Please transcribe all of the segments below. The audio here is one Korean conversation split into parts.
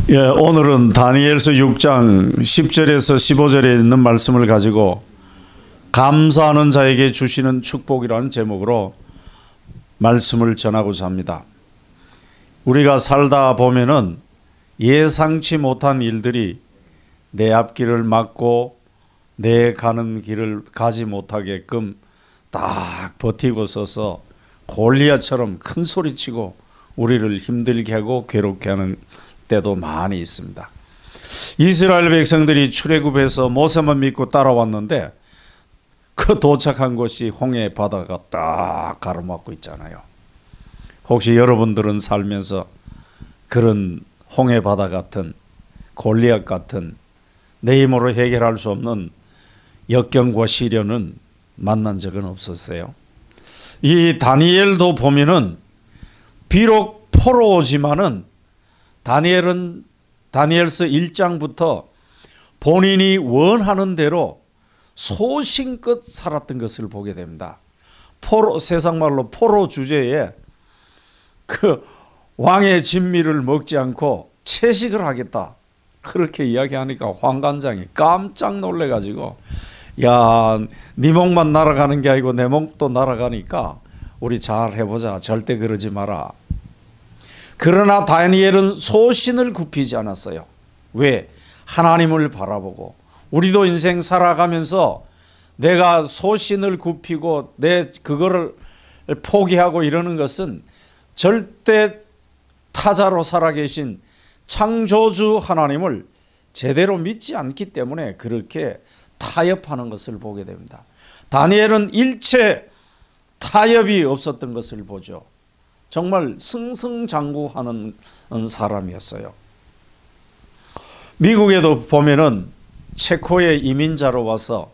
예, 오늘은 다니엘서 6장 10절에서 15절에 있는 말씀을 가지고 감사하는 자에게 주시는 축복이라는 제목으로 말씀을 전하고자 합니다. 우리가 살다 보면은 예상치 못한 일들이 내 앞길을 막고 내 가는 길을 가지 못하게끔 딱 버티고 서서 골리앗처럼 큰 소리치고 우리를 힘들게 하고 괴롭게 하는 때도 많이 있습니다. 이스라엘 백성들이 출애굽해서 모세만 믿고 따라왔는데 그 도착한 곳이 홍해 바다가 딱 가로막고 있잖아요. 혹시 여러분들은 살면서 그런 홍해 바다 같은 골리앗 같은 내 힘으로 해결할 수 없는 역경과 시련은 만난 적은 없었어요? 이 다니엘도 보면은 비록 포로지만은 다니엘서 1장부터 본인이 원하는 대로 소신껏 살았던 것을 보게 됩니다. 세상 말로 포로 주제에 그 왕의 진미를 먹지 않고 채식을 하겠다 그렇게 이야기하니까 황관장이 깜짝 놀래가지고 야, 네 목만 날아가는 게 아니고 내 목도 날아가니까 우리 잘 해보자, 절대 그러지 마라. 그러나 다니엘은 소신을 굽히지 않았어요. 왜? 하나님을 바라보고 우리도 인생 살아가면서 내가 소신을 굽히고 그거를 포기하고 이러는 것은 절대 타자로 살아계신 창조주 하나님을 제대로 믿지 않기 때문에 그렇게 타협하는 것을 보게 됩니다. 다니엘은 일체 타협이 없었던 것을 보죠. 정말 승승장구하는 사람이었어요. 미국에도 보면은 체코의 이민자로 와서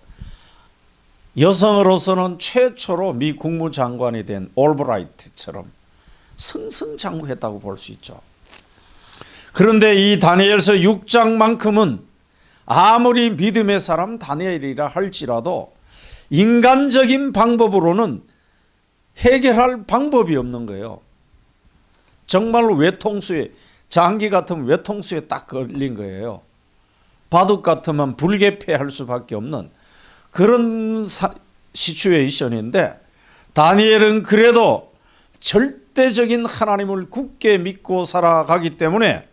여성으로서는 최초로 미 국무장관이 된 올브라이트처럼 승승장구했다고 볼 수 있죠. 그런데 이 다니엘서 6장만큼은 아무리 믿음의 사람 다니엘이라 할지라도 인간적인 방법으로는 해결할 방법이 없는 거예요. 정말 외통수에, 장기 같으면 외통수에 딱 걸린 거예요. 바둑 같으면 불개패할 수밖에 없는 그런 시츄에이션인데 다니엘은 그래도 절대적인 하나님을 굳게 믿고 살아가기 때문에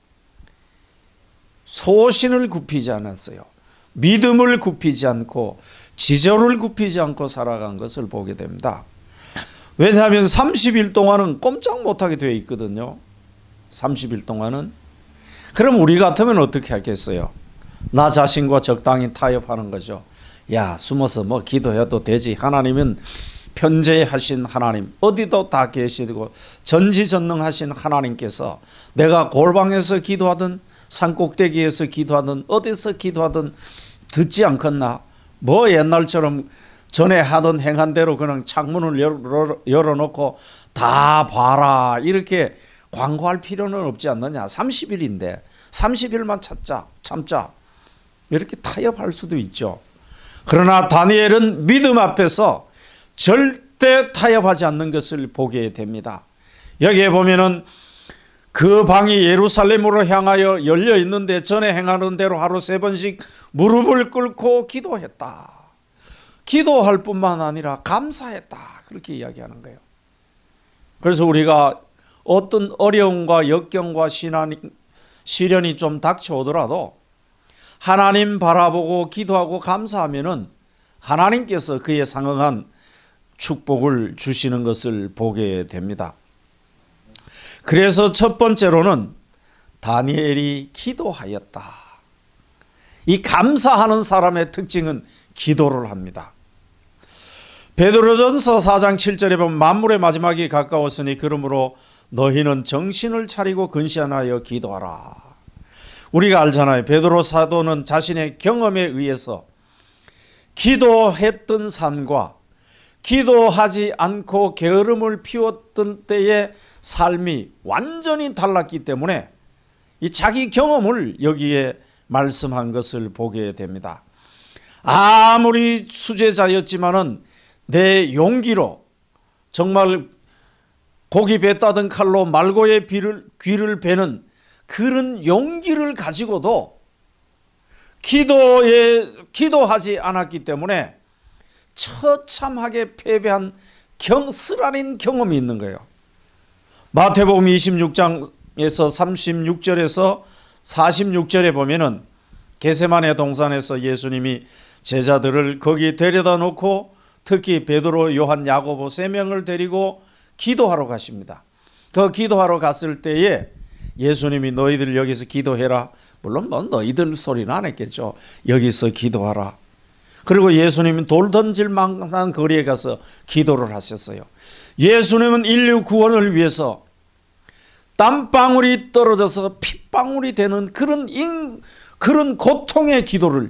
소신을 굽히지 않았어요. 믿음을 굽히지 않고 지절을 굽히지 않고 살아간 것을 보게 됩니다. 왜냐하면 30일 동안은 꼼짝 못하게 되어 있거든요. 30일 동안은. 그럼 우리 같으면 어떻게 하겠어요? 나 자신과 적당히 타협하는 거죠. 야, 숨어서 뭐 기도해도 되지. 하나님은 편재하신 하나님, 어디도 다 계시고 전지전능하신 하나님께서 내가 골방에서 기도하든 산꼭대기에서 기도하든 어디서 기도하든 듣지 않겠나? 뭐 옛날처럼 전에 하던 행한 대로 그냥 창문을 열어놓고 다 봐라 이렇게 광고할 필요는 없지 않느냐. 30일인데 30일만 참자 이렇게 타협할 수도 있죠. 그러나 다니엘은 믿음 앞에서 절대 타협하지 않는 것을 보게 됩니다. 여기에 보면은 그 방이 예루살렘으로 향하여 열려 있는데 전에 행하는 대로 하루 3번씩 무릎을 꿇고 기도했다. 기도할 뿐만 아니라 감사했다. 그렇게 이야기하는 거예요. 그래서 우리가 어떤 어려움과 역경과 시련이 좀 닥쳐오더라도 하나님 바라보고 기도하고 감사하면은 하나님께서 그에 상응한 축복을 주시는 것을 보게 됩니다. 그래서 첫 번째로는 다니엘이 기도하였다. 이 감사하는 사람의 특징은 기도를 합니다. 베드로전서 4장 7절에 보면 만물의 마지막이 가까웠으니 그러므로 너희는 정신을 차리고 근신하여 기도하라. 우리가 알잖아요. 베드로 사도는 자신의 경험에 의해서 기도했던 삶과 기도하지 않고 게으름을 피웠던 때의 삶이 완전히 달랐기 때문에 이 자기 경험을 여기에 말씀한 것을 보게 됩니다. 아무리 수제자였지만은 내 용기로 정말 고기 뱉다던 칼로 말고의 귀를 베는 그런 용기를 가지고도 기도하지 않았기 때문에 처참하게 패배한 쓰라린 경험이 있는 거예요. 마태복음 26장에서 36절에서 46절에 보면은 겟세마네 동산에서 예수님이 제자들을 거기 데려다 놓고 특히 베드로, 요한, 야고보 3명을 데리고 기도하러 가십니다. 그 기도하러 갔을 때에 예수님이 너희들 여기서 기도해라. 물론 뭐 너희들 소리는 안 했겠죠. 여기서 기도하라. 그리고 예수님은 돌 던질 만한 거리에 가서 기도를 하셨어요. 예수님은 인류 구원을 위해서 땀방울이 떨어져서 핏방울이 되는 그런 고통의 기도를,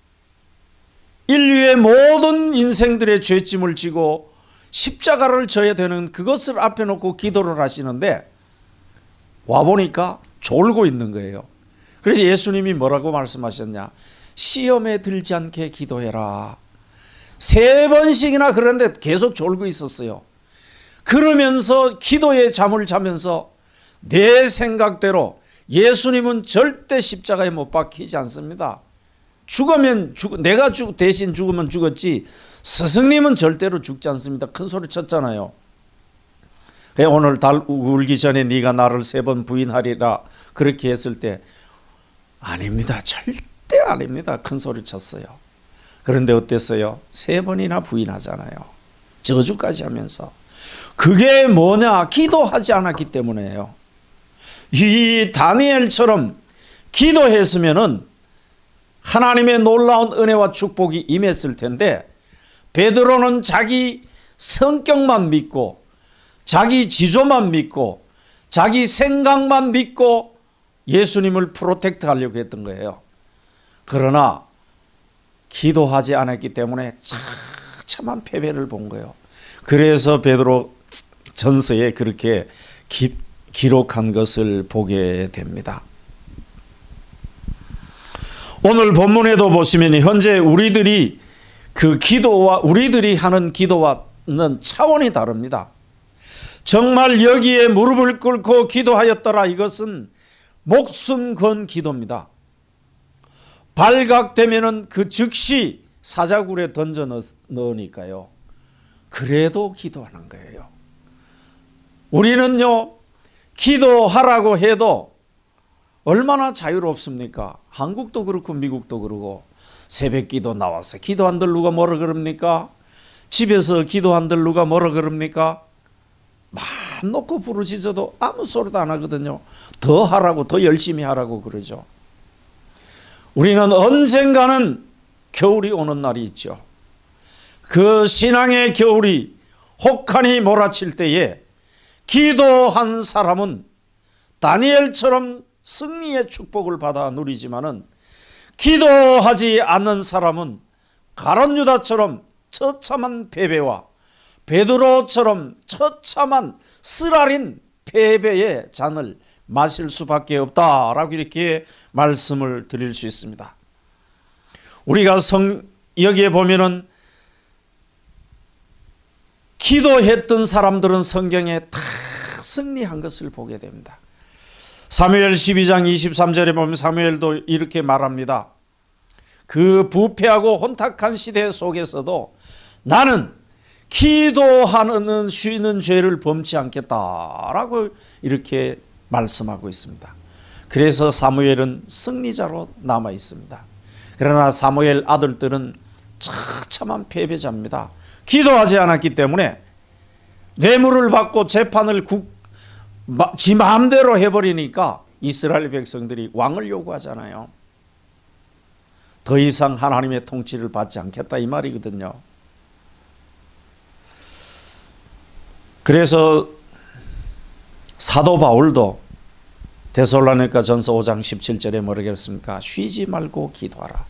인류의 모든 인생들의 죄짐을 지고 십자가를 져야 되는 그것을 앞에 놓고 기도를 하시는데 와보니까 졸고 있는 거예요. 그래서 예수님이 뭐라고 말씀하셨냐? 시험에 들지 않게 기도해라. 3번씩이나 그런데 계속 졸고 있었어요. 그러면서 기도에 잠을 자면서 내 생각대로 예수님은 절대 십자가에 못 박히지 않습니다. 죽으면 내가 대신 죽으면 죽었지 스승님은 절대로 죽지 않습니다. 큰 소리 쳤잖아요. 오늘 달 울기 전에 네가 나를 3번 부인하리라 그렇게 했을 때 아닙니다. 절대 아닙니다. 큰 소리 쳤어요. 그런데 어땠어요? 3번이나 부인하잖아요. 저주까지 하면서. 그게 뭐냐? 기도하지 않았기 때문에요. 이 다니엘처럼 기도했으면은 하나님의 놀라운 은혜와 축복이 임했을 텐데 베드로는 자기 성격만 믿고 자기 지조만 믿고 자기 생각만 믿고 예수님을 프로텍트 하려고 했던 거예요. 그러나 기도하지 않았기 때문에 처참한 패배를 본 거예요. 그래서 베드로 전서에 그렇게 기록한 것을 보게 됩니다. 오늘 본문에도 보시면 현재 우리들이 우리들이 하는 기도와는 차원이 다릅니다. 정말 여기에 무릎을 꿇고 기도하였더라. 이것은 목숨 건 기도입니다. 발각되면은 그 즉시 사자굴에 던져 넣으니까요. 그래도 기도하는 거예요. 우리는요, 기도하라고 해도 얼마나 자유롭습니까? 한국도 그렇고 미국도 그러고 새벽기도 나와서 기도한들 누가 뭐라 그럽니까? 집에서 기도한들 누가 뭐라 그럽니까? 마음 놓고 부르짖어도 아무 소리도 안 하거든요. 더 하라고, 더 열심히 하라고 그러죠. 우리는 언젠가는 겨울이 오는 날이 있죠. 그 신앙의 겨울이 혹한이 몰아칠 때에 기도한 사람은 다니엘처럼 승리의 축복을 받아 누리지만은 기도하지 않는 사람은 가룟 유다처럼 처참한 패배와 베드로처럼 처참한 쓰라린 패배의 잔을 마실 수밖에 없다라고 이렇게 말씀을 드릴 수 있습니다. 우리가 여기에 보면은 기도했던 사람들은 성경에 다 승리한 것을 보게 됩니다. 사무엘 12장 23절에 보면 사무엘도 이렇게 말합니다. 그 부패하고 혼탁한 시대 속에서도 나는 기도하는 쉬는 죄를 범치 않겠다라고 이렇게 말씀하고 있습니다. 그래서 사무엘은 승리자로 남아 있습니다. 그러나 사무엘 아들들은 처참한 패배자입니다. 기도하지 않았기 때문에 뇌물을 받고 재판을 지 마음대로 해버리니까 이스라엘 백성들이 왕을 요구하잖아요. 더 이상 하나님의 통치를 받지 않겠다 이 말이거든요. 그래서 사도 바울도 데살로니가 전서 5장 17절에 뭐라고 했습니까? 쉬지 말고 기도하라.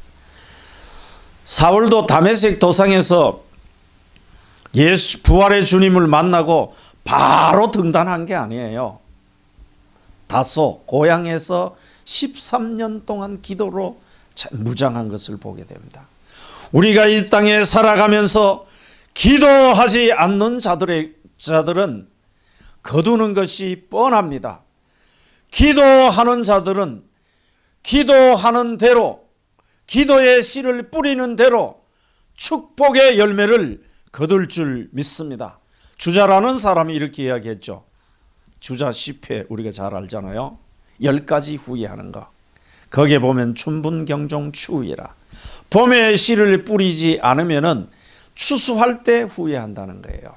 사울도 다메섹 도상에서 예수 부활의 주님을 만나고 바로 등단한 게 아니에요. 다소 고향에서 13년 동안 기도로 무장한 것을 보게 됩니다. 우리가 이 땅에 살아가면서 기도하지 않는 자들은 거두는 것이 뻔합니다. 기도하는 자들은 기도하는 대로, 기도의 씨를 뿌리는 대로 축복의 열매를 거둘 줄 믿습니다. 주자라는 사람이 이렇게 이야기했죠. 주자 10회 우리가 잘 알잖아요. 10가지 후회하는 거. 거기에 보면 춘분경종 추후이라. 봄에 씨를 뿌리지 않으면은 추수할 때 후회한다는 거예요.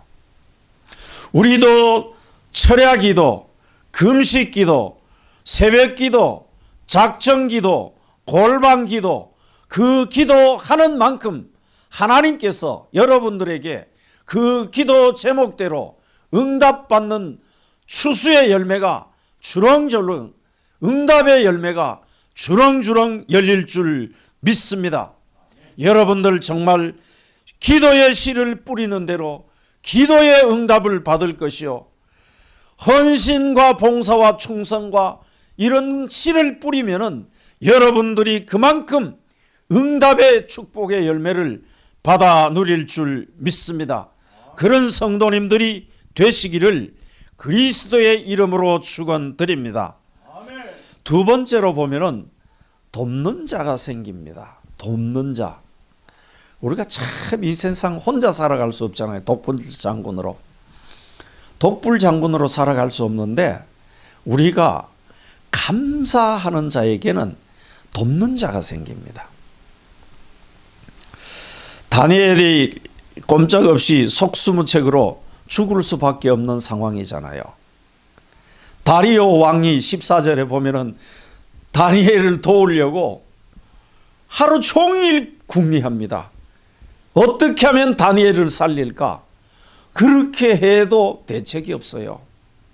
우리도 철야기도, 금식기도, 새벽기도, 작정기도, 골방기도, 그 기도하는 만큼 하나님께서 여러분들에게 그 기도 제목대로 응답받는 추수의 열매가 주렁주렁, 응답의 열매가 주렁주렁 열릴 줄 믿습니다. 여러분들 정말 기도의 씨를 뿌리는 대로 기도의 응답을 받을 것이요, 헌신과 봉사와 충성과 이런 씨를 뿌리면은 여러분들이 그만큼 응답의 축복의 열매를 받아 누릴 줄 믿습니다. 그런 성도님들이 되시기를 그리스도의 이름으로 축원드립니다. 두 번째로 보면은 돕는 자가 생깁니다. 돕는 자. 우리가 참 이 세상 혼자 살아갈 수 없잖아요. 독불 장군으로 살아갈 수 없는데 우리가 감사하는 자에게는 돕는 자가 생깁니다. 다니엘이 꼼짝없이 속수무책으로 죽을 수밖에 없는 상황이잖아요. 다리오 왕이 14절에 보면은 다니엘을 도우려고 하루 종일 궁리합니다. 어떻게 하면 다니엘을 살릴까? 그렇게 해도 대책이 없어요.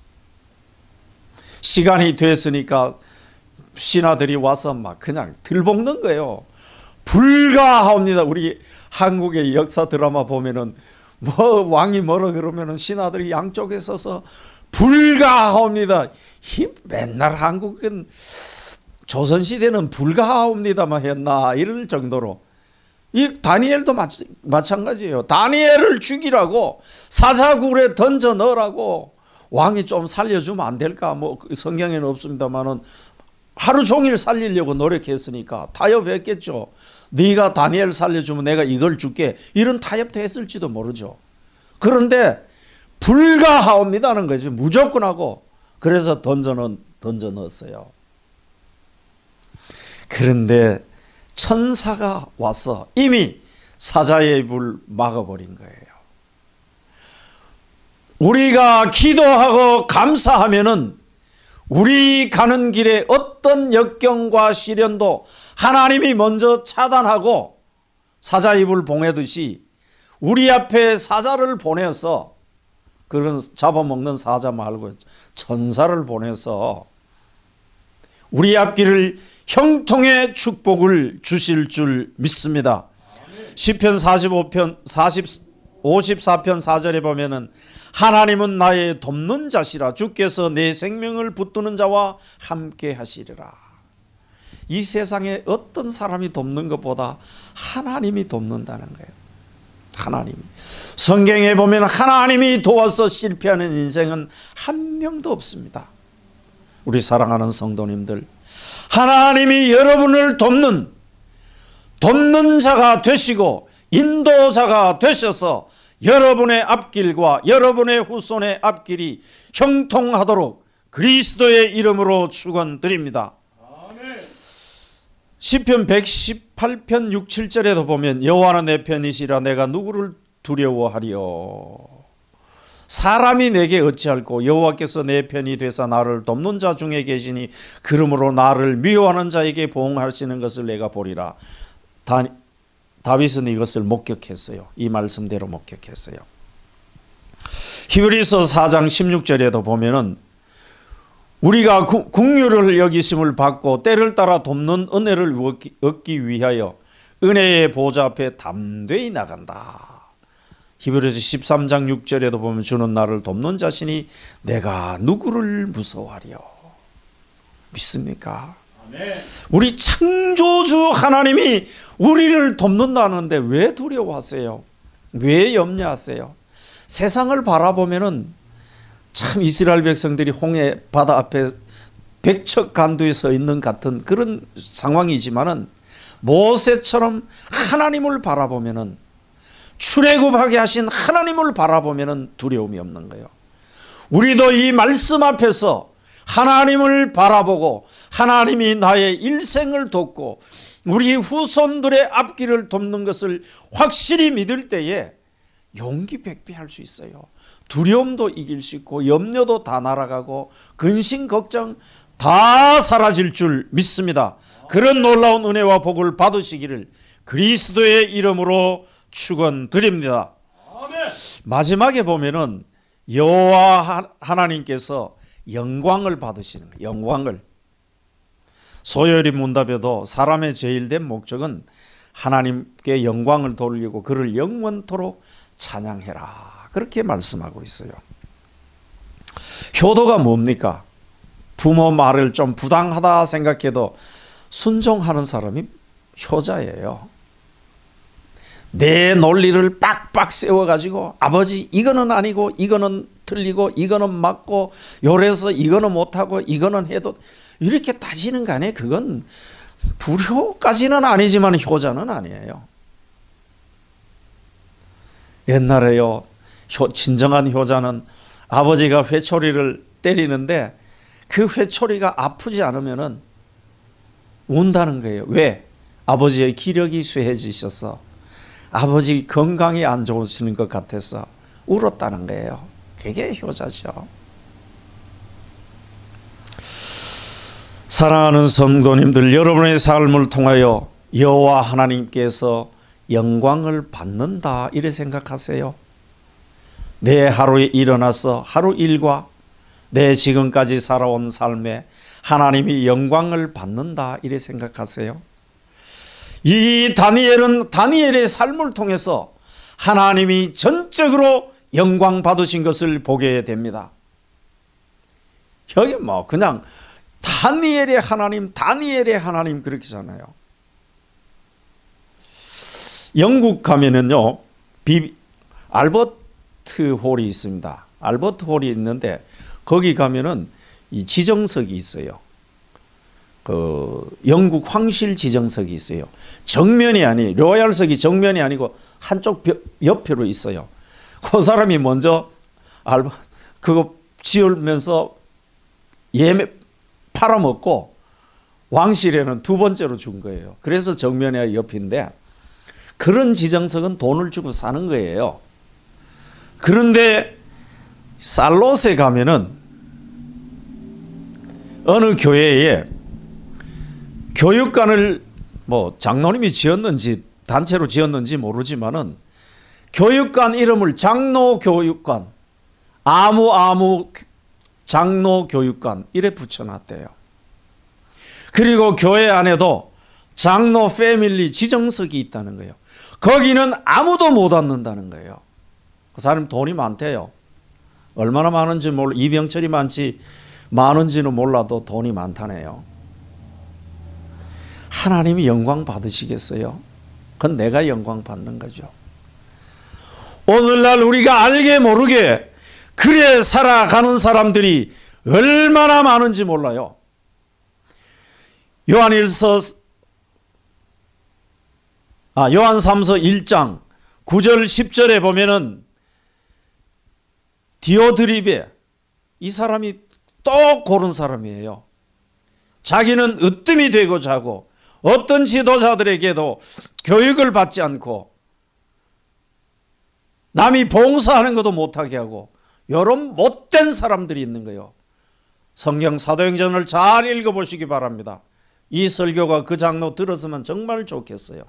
시간이 됐으니까 신하들이 와서 막 그냥 들볶는 거예요. 불가하옵니다. 우리 한국의 역사 드라마 보면은 뭐 왕이 뭐라 그러면은 신하들이 양쪽에 서서 불가하옵니다. 맨날 한국은 조선시대는 불가하옵니다만 했나 이럴 정도로. 이 다니엘도 마찬가지예요. 다니엘을 죽이라고 사자굴에 던져 넣으라고 왕이 좀 살려주면 안 될까? 뭐 성경에는 없습니다만은 하루 종일 살리려고 노력했으니까 타협했겠죠. 네가 다니엘 살려주면 내가 이걸 줄게. 이런 타협도 했을지도 모르죠. 그런데 불가하옵니다는 거죠. 무조건 하고. 그래서 던져 넣었어요. 그런데 천사가 와서 이미 사자의 입을 막아버린 거예요. 우리가 기도하고 감사하면은 우리 가는 길에 어떤 역경과 시련도 하나님이 먼저 차단하고 사자 입을 봉해듯이 우리 앞에 사자를 보내서, 그런 잡아먹는 사자 말고 천사를 보내서 우리 앞길을 형통의 축복을 주실 줄 믿습니다. 시편 54편 4절에 보면은 하나님은 나의 돕는 자시라, 주께서 내 생명을 붙드는 자와 함께 하시리라. 이 세상에 어떤 사람이 돕는 것보다 하나님이 돕는다는 거예요. 하나님이. 성경에 보면 하나님이 도와서 실패하는 인생은 한 명도 없습니다. 우리 사랑하는 성도님들, 하나님이 여러분을 돕는 자가 되시고 인도자가 되셔서 여러분의 앞길과 여러분의 후손의 앞길이 형통하도록 그리스도의 이름으로 축원드립니다. 시편 118편 6, 7절에도 보면 여호와는 내 편이시라 내가 누구를 두려워하리요. 사람이 내게 어찌할꼬 여호와께서 내 편이 되사 나를 돕는 자 중에 계시니 그러므로 나를 미워하는 자에게 보응하시는 것을 내가 보리라. 다윗은 이것을 목격했어요. 이 말씀대로 목격했어요. 히브리서 4장 16절에도 보면은 우리가 긍휼을 여기심을 받고 때를 따라 돕는 은혜를 얻기 위하여 은혜의 보좌 앞에 담대히 나간다. 히브리서 13장 6절에도 보면 주는 나를 돕는 자신이 내가 누구를 무서워하리요. 믿습니까? 아멘. 우리 창조주 하나님이 우리를 돕는다는데 왜 두려워하세요? 왜 염려하세요? 세상을 바라보면은 참 이스라엘 백성들이 홍해 바다 앞에 백척간두에 서 있는 같은 그런 상황이지만은 모세처럼 하나님을 바라보면은, 출애굽하게 하신 하나님을 바라보면은 두려움이 없는 거예요. 우리도 이 말씀 앞에서 하나님을 바라보고 하나님이 나의 일생을 돕고 우리 후손들의 앞길을 돕는 것을 확실히 믿을 때에 용기 백배할 수 있어요. 두려움도 이길 수 있고 염려도 다 날아가고 근심 걱정 다 사라질 줄 믿습니다. 그런 놀라운 은혜와 복을 받으시기를 그리스도의 이름으로 축원드립니다. 마지막에 보면은 여호와 하나님께서 영광을 받으시는 거예요. 영광을. 소요리 문답에도 사람의 제일된 목적은 하나님께 영광을 돌리고 그를 영원토록 찬양해라, 그렇게 말씀하고 있어요. 효도가 뭡니까? 부모 말을 좀 부당하다 생각해도 순종하는 사람이 효자예요. 내 논리를 빡빡 세워가지고 아버지 이거는 아니고 이거는 틀리고 이거는 맞고 요래서 이거는 못하고 이거는 해도 이렇게 따지는 거 아니에요. 그건 불효까지는 아니지만 효자는 아니에요. 옛날에요, 진정한 효자는 아버지가 회초리를 때리는데 그 회초리가 아프지 않으면은 운다는 거예요. 왜? 아버지의 기력이 쇠해지셔서 아버지 건강이 안 좋으시는 것 같아서 울었다는 거예요. 그게 효자죠. 사랑하는 성도님들, 여러분의 삶을 통하여 여호와 하나님께서 영광을 받는다 이래 생각하세요. 내 하루에 일어나서 하루 일과 내 지금까지 살아온 삶에 하나님이 영광을 받는다 이래 생각하세요. 이 다니엘은 다니엘의 삶을 통해서 하나님이 전적으로 영광 받으신 것을 보게 됩니다. 여기 뭐 그냥 다니엘의 하나님 그렇게잖아요. 영국 가면은요, 알버트 홀이 있습니다. 알버트 홀이 있는데 거기 가면은 이 지정석이 있어요. 그 영국 황실 지정석이 있어요. 정면이 아니, 로얄석이 정면이 아니고 한쪽 옆으로 있어요. 그 사람이 먼저 그거 지으면서 예매 팔아먹고 왕실에는 두 번째로 준 거예요. 그래서 정면에 옆인데 그런 지정석은 돈을 주고 사는 거예요. 그런데 살롯에 가면은 어느 교회에 교육관을 뭐 장로님이 지었는지 단체로 지었는지 모르지만은 교육관 이름을 장로교육관, 아무 장로교육관 이래 붙여놨대요. 그리고 교회 안에도 장로 패밀리 지정석이 있다는 거예요. 거기는 아무도 못 앉는다는 거예요. 그 사람 돈이 많대요. 얼마나 많은지 몰라. 이병철이 많은지는 몰라도 돈이 많다네요. 하나님이 영광 받으시겠어요? 그건 내가 영광 받는 거죠. 오늘날 우리가 알게 모르게 그래 살아가는 사람들이 얼마나 많은지 몰라요. 요한3서 1장 9절 10절에 보면은 디오드립에 이 사람이 또 고른 사람이에요. 자기는 으뜸이 되고 자고 어떤 지도자들에게도 교육을 받지 않고 남이 봉사하는 것도 못하게 하고 이런 못된 사람들이 있는 거예요. 성경 사도행전을 잘 읽어보시기 바랍니다. 이 설교가 그 장로 들었으면 정말 좋겠어요.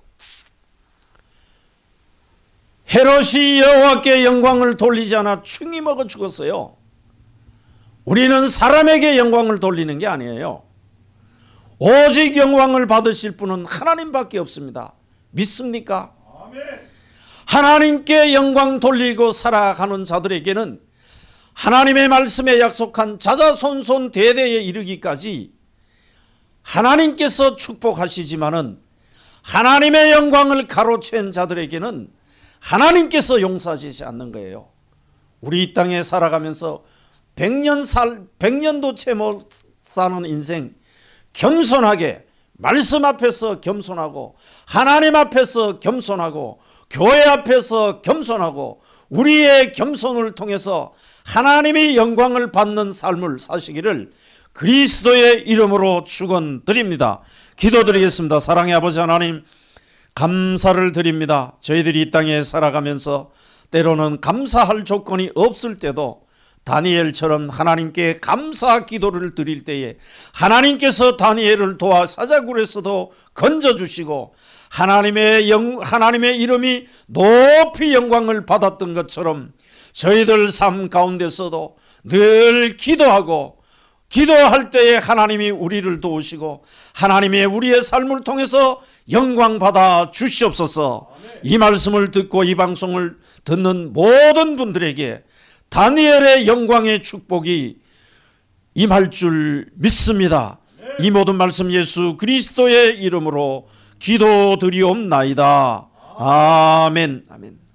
헤롯이 여호와께 영광을 돌리지 않아 충이 먹어 죽었어요. 우리는 사람에게 영광을 돌리는 게 아니에요. 오직 영광을 받으실 분은 하나님밖에 없습니다. 믿습니까? 아멘. 하나님께 영광 돌리고 살아가는 자들에게는 하나님의 말씀에 약속한 자자손손 대대에 이르기까지 하나님께서 축복하시지만은 하나님의 영광을 가로챈 자들에게는 하나님께서 용서하시지 않는 거예요. 우리 이 땅에 살아가면서 100년도 채 못 사는 인생 겸손하게 말씀 앞에서 겸손하고 하나님 앞에서 겸손하고 교회 앞에서 겸손하고 우리의 겸손을 통해서 하나님의 영광을 받는 삶을 사시기를 그리스도의 이름으로 축원드립니다. 기도드리겠습니다. 사랑의 아버지 하나님, 감사를 드립니다. 저희들이 이 땅에 살아가면서 때로는 감사할 조건이 없을 때도 다니엘처럼 하나님께 감사 기도를 드릴 때에 하나님께서 다니엘을 도와 사자굴에서도 건져주시고 하나님의 이름이 높이 영광을 받았던 것처럼 저희들 삶 가운데서도 늘 기도할 때에 하나님이 우리를 도우시고 하나님의 우리의 삶을 통해서 영광 받아 주시옵소서. 이 말씀을 듣고 이 방송을 듣는 모든 분들에게 다니엘의 영광의 축복이 임할 줄 믿습니다. 이 모든 말씀 예수 그리스도의 이름으로 기도드리옵나이다. 아멘. 아멘.